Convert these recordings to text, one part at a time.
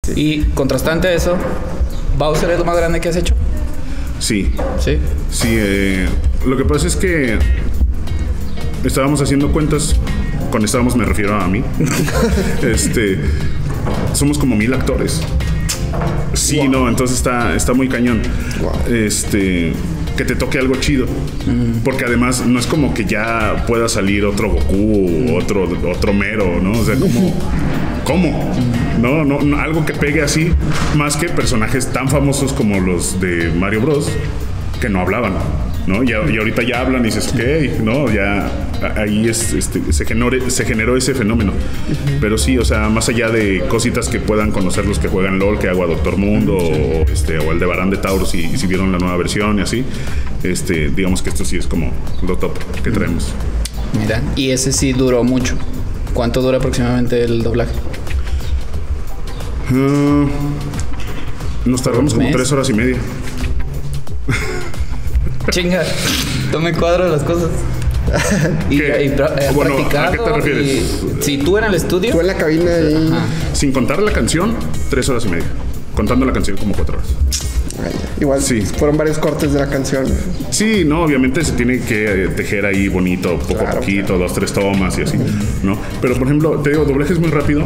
Y contrastante a eso, ¿Bowser es lo más grande que has hecho? Sí. Sí. Sí, lo que pasa es que estábamos haciendo cuentas. Con estábamos me refiero a mí. Somos como 1000 actores. Sí, wow. No, entonces está muy cañón. Wow. Que te toque algo chido. Porque además no es como que ya pueda salir otro Goku, otro Mero, ¿no? O sea, ¿cómo? No, algo que pegue así, más que personajes tan famosos como los de Mario Bros, que no hablaban, ¿no? Y ahorita ya hablan y dices, ok, ¿no? Ya ahí se generó ese fenómeno. Pero sí, o sea, más allá de cositas que puedan conocer los que juegan LOL, que hago a Doctor Mundo, o Aldebarán de Taurus, si vieron la nueva versión y así, digamos que esto sí es como lo top que traemos. Mira, y ese sí duró mucho. ¿Cuánto dura aproximadamente el doblaje? Nos tardamos como 3 horas y media. Chinga, tome cuadro de las cosas. Bueno, ¿a qué te refieres? Si tú en el estudio. Tú en la cabina y... Sin contar la canción, 3 horas y media. Contando la canción como 4 horas. Igual sí. Fueron varios cortes de la canción. Sí, no, obviamente se tiene que tejer ahí bonito, poco a poquito, 2, 3 tomas y así, ¿no? Pero por ejemplo, te digo, doblaje es muy rápido.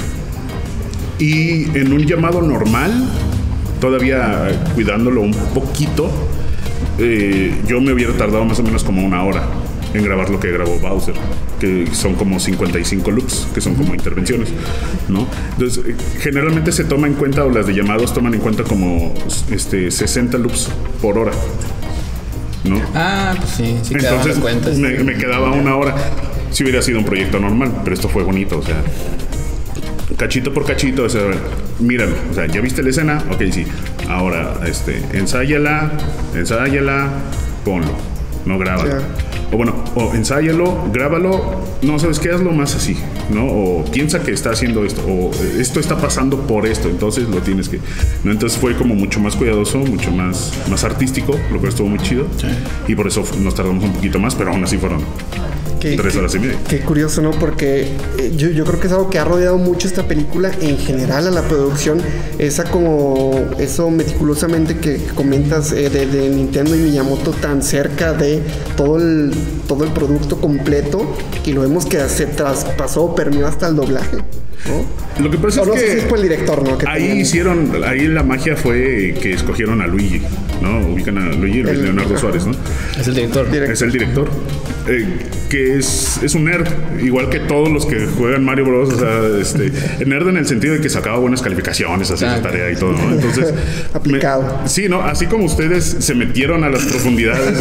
Y en un llamado normal, todavía cuidándolo un poquito, yo me hubiera tardado más o menos como 1 hora en grabar lo que grabó Bowser, que son como 55 loops, que son como intervenciones, ¿no? Entonces, generalmente se toma en cuenta, o las de llamados toman en cuenta como 60 loops por hora, ¿no? Ah, pues sí, entonces cuentas. Me quedaba 1 hora. Si hubiera sido un proyecto normal, pero esto fue bonito, o sea, cachito por cachito, o sea, míralo, o sea, ¿ya viste la escena? Ok, sí. Ahora, ensáyala, ponlo, no grábalo. Yeah. O bueno, o ensáyalo, grábalo, no, ¿sabes qué? Hazlo más así, ¿no? O piensa que está haciendo esto, o esto está pasando por esto, entonces lo tienes que, ¿no? Entonces fue como mucho más cuidadoso, mucho más artístico, lo cual estuvo muy chido. Sí. Y por eso nos tardamos un poquito más, pero aún así fueron 3 horas y media. Qué curioso, ¿no? Porque yo creo que es algo que ha rodeado mucho esta película en general a la producción. Eso meticulosamente que comentas de Nintendo y Miyamoto tan cerca de todo el producto completo, y lo vemos que se traspasó, permeó hasta el doblaje, ¿no? Lo que pasa es no que sé si fue el director, ¿no? Ahí la magia fue que escogieron a Luigi, ¿no? Ubican a Luigi, Leonardo Suárez, ¿no? Es el director. Es el director. Que es un nerd, igual que todos los que juegan Mario Bros. O sea, nerd en el sentido de que sacaba buenas calificaciones, hacía su tarea y todo, ¿no? Entonces, aplicado. Sí, ¿no? Así como ustedes se metieron a las profundidades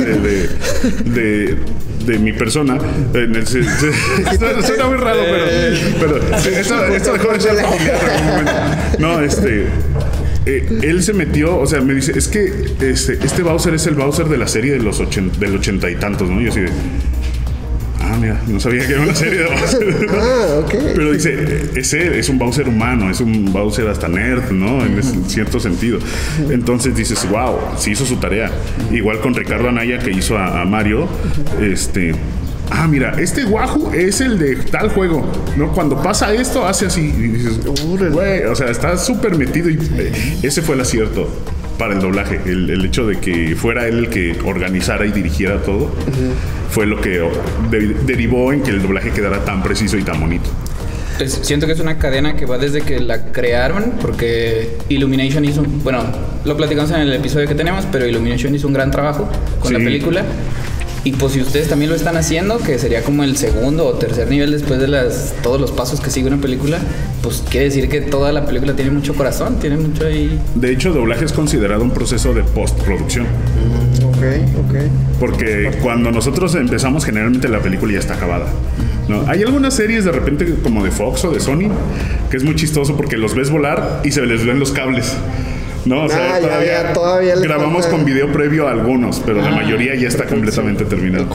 de mi persona, suena muy raro, pero esto dejó de ser familiar en algún momento. No, él se metió, o sea, me dice, es que este Bowser es el Bowser de la serie del 80 y tantos, ¿no? Y yo así de, mira, no sabía que era una serie de Bowser. Okay. Pero dice, ese es un Bowser humano, es un Bowser hasta nerd, ¿no? En cierto sentido. Entonces dices, wow, sí hizo su tarea. Igual con Ricardo Anaya, que hizo a Mario, mira, este Wahoo es el de tal juego, ¿no? Cuando pasa esto, hace así. Y dices, güey, o sea, está súper metido. Y ese fue el acierto para el doblaje. El hecho de que fuera él el que organizara y dirigiera todo, fue lo que derivó en que el doblaje quedara tan preciso y tan bonito. Siento que es una cadena que va desde que la crearon, porque Illumination hizo, bueno, lo platicamos en el episodio que tenemos, pero Illumination hizo un gran trabajo con la película. Y pues si ustedes también lo están haciendo, que sería como el segundo o tercer nivel después de todos los pasos que sigue una película, pues quiere decir que toda la película tiene mucho corazón, tiene mucho ahí. De hecho, doblaje es considerado un proceso de postproducción. Ok. Porque cuando nosotros empezamos, generalmente la película ya está acabada, ¿no? Hay algunas series de repente como de Fox o de Sony que es muy chistoso porque los ves volar y se les ven los cables, ¿no? O sea, todavía grabamos con video previo a algunos, pero la mayoría ya está completamente terminado.